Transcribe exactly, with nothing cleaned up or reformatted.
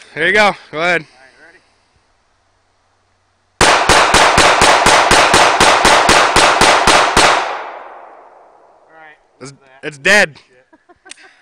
Here you go. Go ahead. All right. It's, it's dead.